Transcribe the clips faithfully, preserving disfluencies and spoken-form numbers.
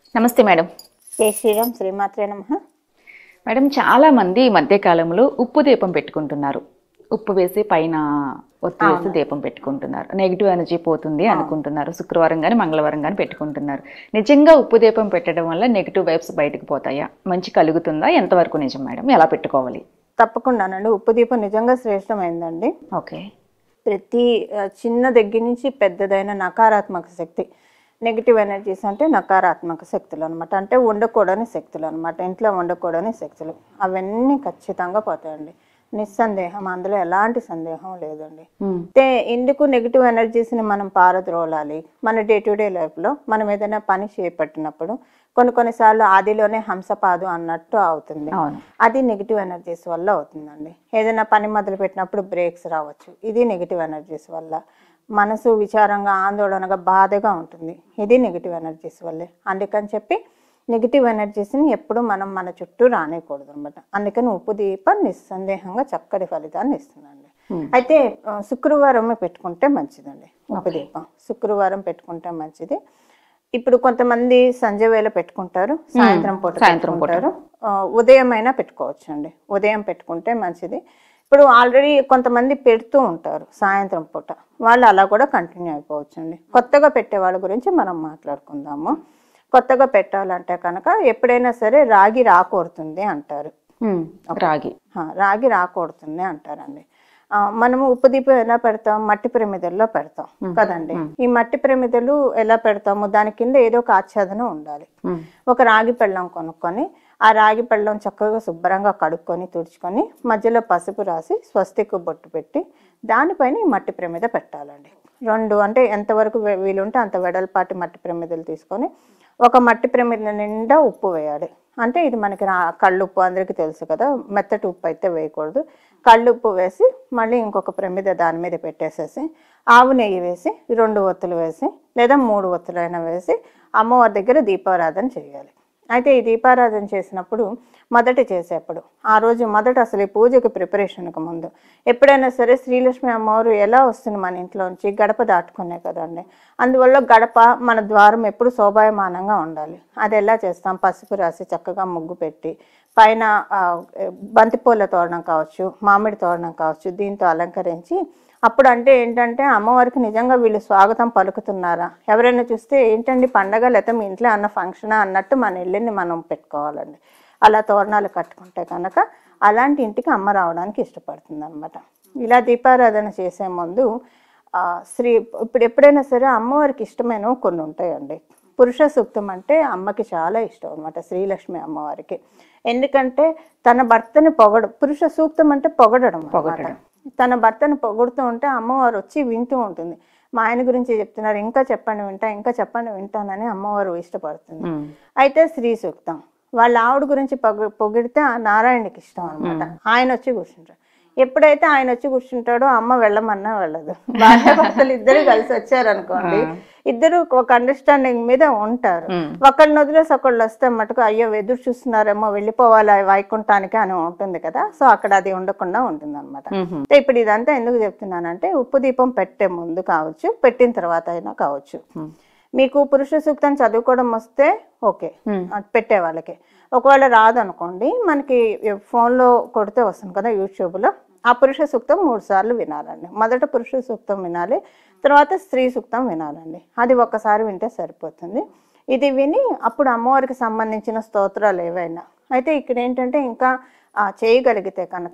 నమస్తే మేడం. జై శ్రీరామ్. శ్రీమాత్రే నమః. మేడం, చాలా మంది ఈ మధ్య కాలంలో ఉప్పు దీపం పెట్టుకుంటున్నారు. ఉప్పు వేసి పైన ఒత్తి వేసి దీపం పెట్టుకుంటున్నారు. నెగిటివ్ ఎనర్జీ పోతుంది అనుకుంటున్నారు. శుక్రవారం కానీ మంగళవారం కానీ పెట్టుకుంటున్నారు. నిజంగా ఉప్పు దీపం పెట్టడం వల్ల నెగిటివ్ వైబ్స్ బయటకు పోతాయా? మంచి కలుగుతుందా? ఎంతవరకు నిజం మేడం? ఎలా పెట్టుకోవాలి? తప్పకుండానండి. ఉప్పు దీపం నిజంగా శ్రేష్టమైందండి. ఓకే. ప్రతి చిన్న దగ్గర నుంచి పెద్దదైన నకారాత్మక శక్తి, నెగిటివ్ ఎనర్జీస్ అంటే నకారాత్మక శక్తులు అనమాట. అంటే ఉండకూడని శక్తులు అనమాట. ఇంట్లో ఉండకూడని శక్తులు అవన్నీ ఖచ్చితంగా పోతాయండి. నిస్సందేహం, అందులో ఎలాంటి సందేహం లేదండి. అయితే ఎందుకు నెగిటివ్ ఎనర్జీస్ని మనం పారద్రోలాలి? మన డే టు డే లైఫ్లో మనం ఏదైనా పని చేపట్టినప్పుడు కొన్ని కొన్నిసార్లు ఆదిలోనే హంసపాదు అన్నట్టు అవుతుంది. అది నెగిటివ్ ఎనర్జీస్ వల్ల అవుతుందండి. ఏదైనా పని మొదలు పెట్టినప్పుడు బ్రేక్స్ రావచ్చు. ఇది నెగిటివ్ ఎనర్జీస్ వల్ల. మనసు విచారంగా, ఆందోళనగా, బాధగా ఉంటుంది. ఇది నెగిటివ్ ఎనర్జీస్ వల్లే. అందుకని చెప్పి నెగిటివ్ ఎనర్జీస్ని ఎప్పుడు మనం మన చుట్టూ రానియకూడదు అనమాట. అందుకని ఉప్పు దీపం నిస్సందేహంగా చక్కటి ఫలితాన్ని ఇస్తుందండి. అయితే శుక్రవారం పెట్టుకుంటే మంచిదండి ఉప్పు దీపం. శుక్రవారం పెట్టుకుంటే మంచిది. ఇప్పుడు కొంతమంది సంజ వేళ పెట్టుకుంటారు, సాయంత్రం పూట పెట్టుకుంటారు, ఉదయం అయినా పెట్టుకోవచ్చు అండి. ఉదయం పెట్టుకుంటే మంచిది. ఇప్పుడు ఆల్రెడీ కొంతమంది పెడుతూ ఉంటారు సాయంత్రం పూట, వాళ్ళు అలా కూడా కంటిన్యూ అయిపోవచ్చు అండి. కొత్తగా పెట్టే వాళ్ళ గురించి మనం మాట్లాడుకుందాము. కొత్తగా పెట్టాలంటే కనుక ఎప్పుడైనా సరే రాగి రాకూడుతుంది అంటారు. రాగి రాగి రాకూడుతుంది అంటారండి. మనము ఉప్పు దీపం ఎలా పెడతాం? మట్టి ప్రమిదల్లో పెడతాం కదండి. ఈ మట్టి ప్రమిదలు ఎలా పెడతాము? దాని కింద ఏదో ఒక ఆచ్ఛాదనం ఉండాలి. ఒక రాగి పళ్ళం కొనుక్కొని ఆ రాగి పళ్ళం చక్కగా శుభ్రంగా కడుక్కొని తుడుచుకొని మధ్యలో పసుపు రాసి స్వస్తికు బొట్టు పెట్టి దానిపైన ఈ మట్టి ప్రమిద పెట్టాలండి. రెండు అంటే ఎంతవరకు వీలుంటే అంత వెడల్పాటి మట్టి ప్రమిదలు తీసుకొని ఒక మట్టి ప్రమిద నిండా ఉప్పు వేయాలి. అంటే ఇది మనకి కళ్ళు ఉప్పు అందరికీ తెలుసు కదా, మెత్తటి ఉప్పు అయితే వేయకూడదు. కళ్ళు ఉప్పు వేసి మళ్ళీ ఇంకొక ప్రమిద దాని మీద పెట్టేసేసి ఆవు నెయ్యి వేసి రెండు ఒత్తులు వేసి లేదా మూడు ఒత్తులైనా వేసి అమ్మవారి దగ్గర దీపారాధన చేయాలి. అయితే ఈ దీపారాధన చేసినప్పుడు మొదట చేసేప్పుడు ఆ రోజు మొదట అసలు ఈ పూజకి ప్రిపరేషన్కి ముందు ఎప్పుడైనా సరే శ్రీలక్ష్మి అమ్మవారు ఎలా వస్తుంది మన ఇంట్లోంచి? గడప దాటుకునే కదండి. అందువల్ల గడప మన ద్వారం ఎప్పుడు శోభాయమానంగా ఉండాలి. అది ఎలా చేస్తాం? పసుపు రాసి చక్కగా ముగ్గు పెట్టి పైన బంతిపూల తోరణం కావచ్చు, మామిడి తోరణం కావచ్చు, దీంతో అలంకరించి అప్పుడు అంటే ఏంటంటే అమ్మవారికి నిజంగా వీళ్ళు స్వాగతం పలుకుతున్నారా? ఎవరైనా చూస్తే ఏంటండి పండగ లేకపోతే మీ ఇంట్లో అన్న ఫంక్షనా అన్నట్టు మన ఇల్లుని మనం పెట్టుకోవాలండి. అలా తోరణాలు కట్టుకుంటే కనుక అలాంటి ఇంటికి అమ్మ రావడానికి ఇష్టపడుతుంది అనమాట. ఇలా దీపారాధన చేసే ముందు శ్రీ ఇప్పుడు ఎప్పుడైనా సరే అమ్మవారికి ఇష్టమైనవి కొన్ని ఉంటాయండి. పురుష సూక్తం అంటే అమ్మకి చాలా ఇష్టం అనమాట, శ్రీలక్ష్మి అమ్మవారికి. ఎందుకంటే తన భర్తని పొగడు, పురుష సూక్తం అంటే పొగడడం పొగడడం తన భర్తను పొగుడుతూ ఉంటే అమ్మవారు వచ్చి వింటూ ఉంటుంది. మా ఆయన గురించి చెప్తున్నారు, ఇంకా చెప్పండి వింటా, ఇంకా చెప్పండి వింటానని అమ్మవారు ఇష్టపడుతుంది. అయితే శ్రీ సూక్తం వాళ్ళ ఆవిడ గురించి పొగ పొగిడితే ఆ నారాయణకి ఇష్టం అనమాట. ఆయన వచ్చి కూర్చుంటారు. ఎప్పుడైతే ఆయన వచ్చి కూర్చుంటాడో అమ్మ వెళ్ళమన్నా వెళ్ళదు. భార్య భర్తలు ఇద్దరు కలిసి వచ్చారనుకోండి, ఇద్దరు ఒక అండర్స్టాండింగ్ మీద ఉంటారు. ఒకళ్ళని వదిలేసి ఒకళ్ళు వస్తే మటుకు అయ్యో ఎదురు చూస్తున్నారేమో వెళ్ళిపోవాలి వైకుంఠానికి అని ఉంటుంది కదా. సో అక్కడ అది ఉండకుండా ఉంటుంది అనమాట. ఇప్పుడు ఇదంతా ఎందుకు చెప్తున్నానంటే ఉప్పు దీపం పెట్టే ముందు కావచ్చు, పెట్టిన తర్వాత అయినా కావచ్చు. మీకు పురుష సూక్తం చదువుకోవడం వస్తే ఓకే, పెట్టే వాళ్ళకి. ఒకవేళ రాదనుకోండి, మనకి ఫోన్లో కొడితే వస్తుంది కదా యూట్యూబ్లో, ఆ పురుష సూక్తం మూడు సార్లు వినాలండి. మొదట పురుష సూక్తం వినాలి, తర్వాత స్త్రీ సూక్తం వినాలండి. అది ఒక్కసారి వింటే సరిపోతుంది. ఇది విని అప్పుడు అమ్మవారికి సంబంధించిన స్తోత్రాలు ఏవైనా అయితే ఇక్కడ ఏంటంటే ఇంకా చేయగలిగితే కనుక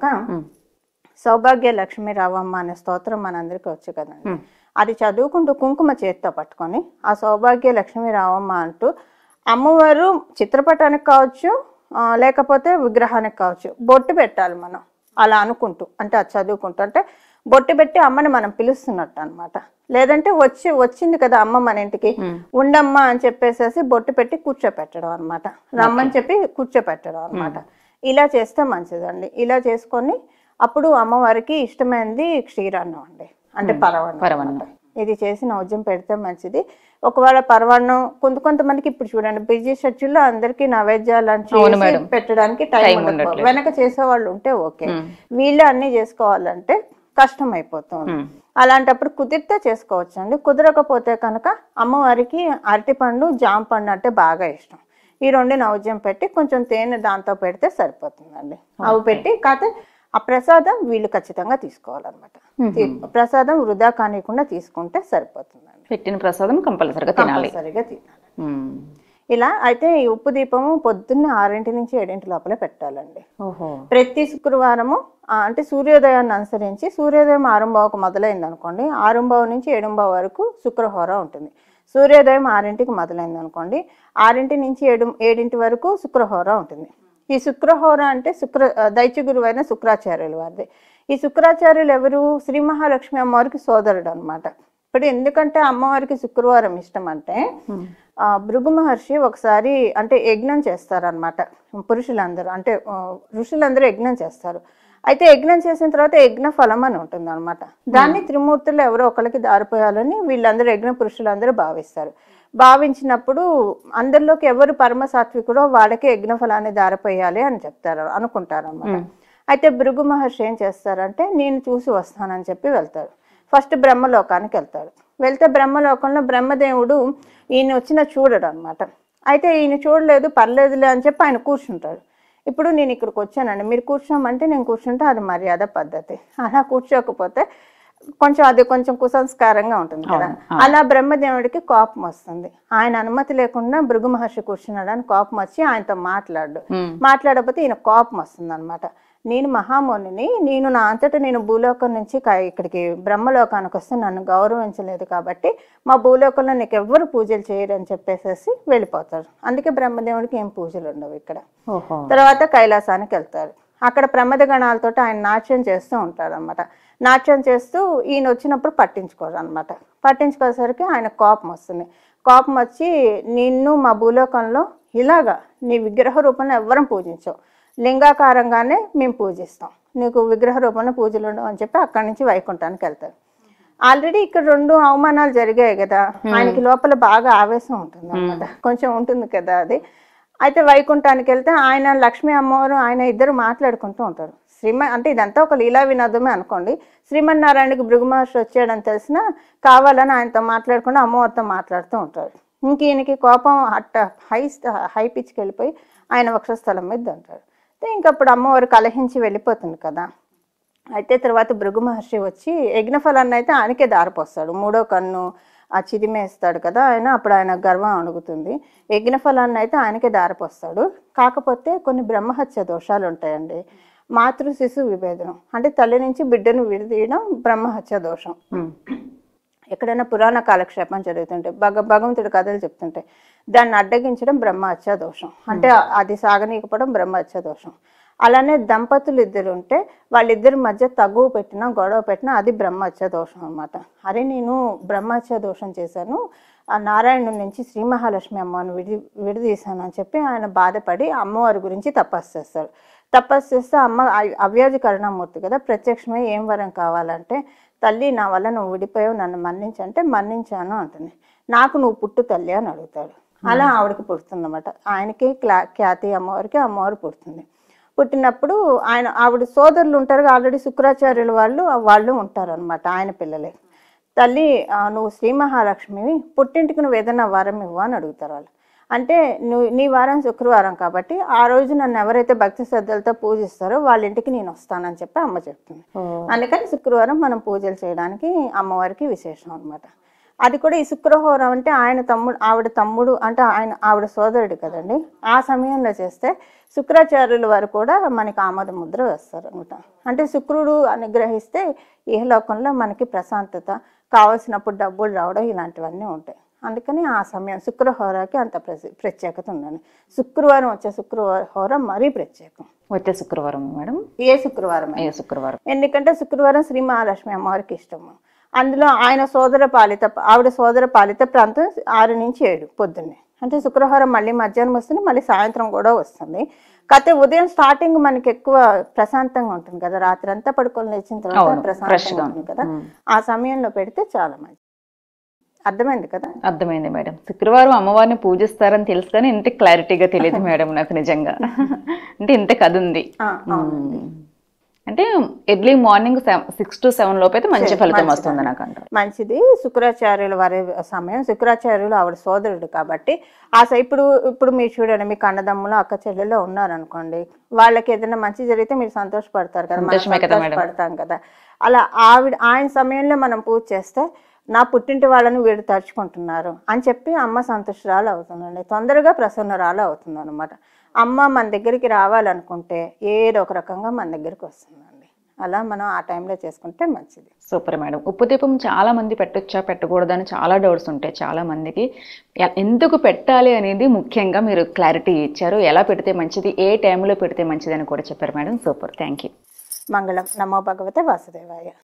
సౌభాగ్య లక్ష్మీ రావమ్మ అనే స్తోత్రం మనందరికీ వచ్చు కదండి. అది చదువుకుంటూ కుంకుమ చేతితో పట్టుకొని ఆ సౌభాగ్య లక్ష్మీ రావమ్మ అంటూ అమ్మవారు చిత్రపటానికి కావచ్చు లేకపోతే విగ్రహానికి కావచ్చు బొట్టు పెట్టాలి మనం. అలా అనుకుంటూ అంటే అది చదువుకుంటూ అంటే బొట్టు పెట్టి అమ్మని మనం పిలుస్తున్నట్టు అనమాట. లేదంటే వచ్చి వచ్చింది కదా అమ్మ మన ఇంటికి, ఉండమ్మా అని చెప్పేసేసి బొట్టు పెట్టి కూర్చోపెట్టడం అనమాట. రమ్మని చెప్పి కూర్చోపెట్టడం అనమాట. ఇలా చేస్తే మంచిదండి. ఇలా చేసుకొని అప్పుడు అమ్మవారికి ఇష్టమైనది క్షీరాన్నం అండి, అంటే పరవాన్నం పరవాన్నం ఇది చేసి నైవేద్యం పెడితే మంచిది. ఒకవేళ పరవాన్నం కొంత కొంతమందికి ఇప్పుడు చూడండి బిజీ షెడ్యూల్లో అందరికి నైవేద్యాలు పెట్టడానికి టైం ఉండదు. వెనక చేసే వాళ్ళు ఉంటే ఓకే, వీళ్ళు అన్ని చేసుకోవాలంటే కష్టం అయిపోతుంది. అలాంటప్పుడు కుదిరితే చేసుకోవచ్చు అండి. కుదరకపోతే కనుక అమ్మవారికి అరటిపండు జామ పండు అంటే బాగా ఇష్టం. ఈ రెండు నైవేద్యం పెట్టి కొంచెం తేనె దాంతో పెడితే సరిపోతుందండి. అవి పెట్టి కాకపోతే ఆ ప్రసాదం వీళ్ళు ఖచ్చితంగా తీసుకోవాలన్నమాట. ప్రసాదం వృధా కానికుండా తీసుకుంటే సరిపోతుందండి. పెట్టిన ప్రసాదం కంపల్సరిగా తినాలి. కంపల్సరిగా తినాలి. ఇలా అయితే ఈ ఉప్పు దీపము పొద్దున్న ఆరింటి నుంచి ఏడింటి లోపల పెట్టాలండి. ప్రతి శుక్రవారము అంటే సూర్యోదయాన్ని అనుసరించి సూర్యోదయం ఆరంభావుకు మొదలైంది అనుకోండి, ఆరంభావు నుంచి ఏడుంబావు వరకు శుక్రహోర ఉంటుంది. సూర్యోదయం ఆరింటికి మొదలైంది అనుకోండి, ఆరింటి నుంచి ఏడు ఏడింటి వరకు శుక్రహోర ఉంటుంది. ఈ శుక్రహోర అంటే శుక్ర దైత్య గురువు అయిన శుక్రాచార్యులు వారిది. ఈ శుక్రాచార్యులు ఎవరు? శ్రీ మహాలక్ష్మి అమ్మవారికి సోదరుడు అనమాట. ఇప్పుడు ఎందుకంటే అమ్మవారికి శుక్రవారం ఇష్టం అంటే ఆ భృగు మహర్షి ఒకసారి అంటే యజ్ఞం చేస్తారనమాట. పురుషులందరూ అంటే ఋషులందరూ యజ్ఞం చేస్తారు. అయితే యజ్ఞం చేసిన తర్వాత యజ్ఞ ఫలం అని ఉంటుంది అనమాట. దాన్ని త్రిమూర్తులు ఎవరో ఒకరికి దారిపోయాలని వీళ్ళందరూ యజ్ఞ పురుషులందరూ భావిస్తారు. భావించినప్పుడు అందరిలోకి ఎవరు పరమ సాత్వికుడో వాడికే యజ్ఞ ఫలాన్ని దారిపోయాలి అని చెప్తారు అనుకుంటారు అనమాట. అయితే భృగు మహర్షి ఏం చేస్తారంటే నేను చూసి వస్తానని చెప్పి వెళ్తారు. ఫస్ట్ బ్రహ్మలోకానికి వెళ్తాడు. వెళ్తే బ్రహ్మలోకంలో బ్రహ్మదేవుడు ఈయన వచ్చిన చూడడు అనమాట. అయితే ఈయన చూడలేదు, పర్లేదులే అని చెప్పి ఆయన కూర్చుంటాడు. ఇప్పుడు నేను ఇక్కడికి వచ్చానండి, మీరు కూర్చోమంటే నేను కూర్చుంటే అది మర్యాద పద్ధతి. అలా కూర్చోకపోతే కొంచెం అది కొంచెం కుసంస్కారంగా ఉంటుంది కదా. అలా బ్రహ్మదేవుడికి కోపం వస్తుంది. ఆయన అనుమతి లేకుండా భృగు మహర్షి కూర్చున్నాడు అని కోపం వచ్చి ఆయనతో మాట్లాడు మాట్లాడకపోతే ఈయన కోపం వస్తుంది అనమాట. నేను మహామునిని, నేను నా అంతటా నేను భూలోకం నుంచి ఇక్కడికి బ్రహ్మలోకానికి వస్తే నన్ను గౌరవించలేదు కాబట్టి మా భూలోకంలో నీకు ఎవ్వరు పూజలు చేయరు అని చెప్పేసేసి వెళ్ళిపోతారు. అందుకే బ్రహ్మదేవుడికి ఏం పూజలు ఉండవు ఇక్కడ. తర్వాత కైలాసానికి వెళ్తారు. అక్కడ ప్రమద గణాలతో ఆయన నాట్యం చేస్తూ ఉంటారు అనమాట. నాట్యం చేస్తూ ఈయన వచ్చినప్పుడు పట్టించుకోరు అనమాట. పట్టించుకోసరికి ఆయన కోపం వస్తుంది. కోపం వచ్చి నిన్ను మా భూలోకంలో ఇలాగా నీ విగ్రహ రూపంలో ఎవ్వరం పూజించవు, లింగాకారంగానే మేము పూజిస్తాం, నీకు విగ్రహ రూపంలో పూజలు ఉండవు అని చెప్పి అక్కడి నుంచి వైకుంఠానికి వెళ్తారు. ఆల్రెడీ ఇక్కడ రెండు అవమానాలు జరిగాయి కదా, ఆయనకి లోపల బాగా ఆవేశం ఉంటుంది అనమాట, కొంచెం ఉంటుంది కదా అది. అయితే వైకుంఠానికి వెళ్తే ఆయన లక్ష్మీ అమ్మవారు ఆయన ఇద్దరు మాట్లాడుకుంటూ ఉంటారు. శ్రీమ అంటే ఇదంతా ఒక లీలా వినోదమే అనుకోండి. శ్రీమన్నారాయణకి భృగు మహర్షి వచ్చాడని తెలిసినా కావాలని ఆయనతో మాట్లాడకుండా అమ్మవారితో మాట్లాడుతూ ఉంటారు. ఇంక ఈయనకి కోపం అట్ట హై హై పిచ్కి వెళ్ళిపోయి ఆయన వక్షస్థలం మీద అంటాడు. ఇంకప్పుడు అమ్మవారు కలహించి వెళ్ళిపోతుంది కదా. అయితే తర్వాత భృగు మహర్షి వచ్చి యజ్ఞఫలాన్ని అయితే ఆయనకే దారిపోస్తాడు. మూడో కన్ను ఆ చిదిమేస్తాడు కదా ఆయన, అప్పుడు ఆయన గర్వం అడుగుతుంది. యజ్ఞఫలాన్ని అయితే ఆయనకే దారిపోస్తాడు. కాకపోతే కొన్ని బ్రహ్మహత్య దోషాలు ఉంటాయండి. మాతృ శిశు విభేదనం అంటే తల్లి నుంచి బిడ్డను విడదీయడం బ్రహ్మహత్య దోషం. ఎక్కడైనా పురాణ కాలక్షేపం జరుగుతుంటే భగ భగవంతుడి కథలు చెప్తుంటే దాన్ని అడ్డగించడం బ్రహ్మహత్య దోషం. అంటే అది సాగనీయకపోవడం బ్రహ్మహత్య దోషం. అలానే దంపతులు ఇద్దరు ఉంటే వాళ్ళిద్దరి మధ్య తగువ పెట్టినా గొడవ పెట్టినా అది బ్రహ్మహత్య దోషం అనమాట. అరే నేను బ్రహ్మహత్య దోషం చేశాను, ఆ నారాయణుడి నుంచి శ్రీ మహాలక్ష్మి అమ్మను విడి విడదీశాను అని చెప్పి ఆయన బాధపడి అమ్మవారి గురించి తపస్సు చేస్తారు. తపస్సు చేస్తే అమ్మ అవ్యాధి కరుణామూర్తి కదా, ప్రత్యక్షమై ఏం వరం కావాలంటే తల్లి నా వల్ల నువ్వు విడిపోయావు, నన్ను మన్నించంటే మన్నించాను అంటుంది. నాకు నువ్వు పుట్టు తల్లి అని అడుగుతాడు. అలా ఆవిడకి పుడుతుంది అనమాట. ఆయనకి క్లా ఖ్యాతి అమ్మవారికి అమ్మవారు పుడుతుంది. పుట్టినప్పుడు ఆయన ఆవిడ సోదరులు ఉంటారు ఆల్రెడీ శుక్రాచార్యులు వాళ్ళు వాళ్ళు ఉంటారు అనమాట ఆయన పిల్లలే. తల్లి నువ్వు శ్రీ మహాలక్ష్మివి, పుట్టింటికి నువ్వు ఏదైనా వరం ఇవ్వు అని అడుగుతారు వాళ్ళు. అంటే నువ్వు నీ వారం శుక్రవారం కాబట్టి ఆ రోజు నన్ను ఎవరైతే భక్తి శ్రద్ధలతో పూజిస్తారో వాళ్ళ ఇంటికి నేను వస్తానని చెప్పి అమ్మ చెప్తుంది. అందుకని శుక్రవారం మనం పూజలు చేయడానికి అమ్మవారికి విశేషం అనమాట. అది కూడా ఈ శుక్రహోరం అంటే ఆయన తమ్ముడు ఆవిడ తమ్ముడు అంటే ఆయన ఆవిడ సోదరుడు కదండి. ఆ సమయంలో చేస్తే శుక్రాచార్యుల వారు కూడా మనకి ఆమోద ముద్ర వేస్తారు అనమాట. అంటే శుక్రుడు అనుగ్రహిస్తే ఏ లోకంలో మనకి ప్రశాంతత, కావలసినప్పుడు డబ్బులు రావడం ఇలాంటివన్నీ ఉంటాయి. అందుకని ఆ సమయం శుక్రహోరాకి అంత ప్రత్యేకత ఉందండి. శుక్రవారం వచ్చే శుక్రవారం మరీ ప్రత్యేకం. వచ్చే శుక్రవారం మేడం ఏ శుక్రవారం ఏ శుక్రవారం ఎందుకంటే శుక్రవారం శ్రీ మహాలక్ష్మి అమ్మవారికి ఇష్టము. అందులో ఆయన సోదర పాలిత ఆవిడ సోదర పాలిత ప్రాంతం ఆరు నుంచి ఏడు పొద్దున్నే. అంటే శుక్రవారం మళ్ళీ మధ్యాహ్నం వస్తుంది, మళ్ళీ సాయంత్రం కూడా వస్తుంది. కాకపోతే ఉదయం స్టార్టింగ్ మనకి ఎక్కువ ప్రశాంతంగా ఉంటుంది కదా, రాత్రి అంతా పడుకొని లేచిన తర్వాత ప్రశాంతంగా ఉంటుంది కదా, ఆ సమయంలో పెడితే చాలా మంచిది. అర్థమైంది కదా? అర్థమైంది మేడం. శుక్రవారం అమ్మవారిని పూజిస్తారని తెలుసు కానీ ఇంత క్లారిటీగా తెలియదు మేడం నాకు నిజంగా. అంటే ఇంత కథ ఉంది. అంటే early morning six to seven లోపు అయితే మంచి ఫలితం వస్తుంది నాకు అంటారు. మంచిది. శుక్రాచార్యుల వారి సమయం, శుక్రాచార్యులు ఆవిడ సోదరుడు కాబట్టి ఆ స- ఇప్పుడు ఇప్పుడు మీరు చూడండి, మీకు అన్నదమ్ములు అక్క చెల్లెలు ఉన్నారనుకోండి, వాళ్ళకి ఏదైనా మంచి జరిగితే మీరు సంతోషపడతారు కదా, మనం సంతోషమే కదా మేడం. సంతోషపడతాం కదా. అలా ఆవిడ ఆయన సమయంలో మనం పూజ చేస్తే నా పుట్టింటి వాళ్ళని వీడు తలుచుకుంటున్నారు అని చెప్పి అమ్మ సంతుష్టురాలు అవుతుందండి, తొందరగా ప్రసన్నరాలు అవుతుంది అనమాట. అమ్మ మన దగ్గరికి రావాలనుకుంటే ఏదో ఒక రకంగా మన దగ్గరికి వస్తుందండి. అలా మనం ఆ టైంలో చేసుకుంటే మంచిది. Super madam. ఉప్పు దీపం చాలా మంది పెట్టొచ్చా పెట్టకూడదు అని చాలా డౌట్స్ ఉంటాయి చాలా మందికి. ఎ- ఎందుకు పెట్టాలి అనేది ముఖ్యంగా మీరు క్లారిటీ ఇచ్చారు. ఎలా పెడితే మంచిది, ఏ టైంలో పెడితే మంచిది అని కూడా చెప్పారు మేడం. Super, thank you. మంగళం. నమో భగవతే వాసుదేవాయ.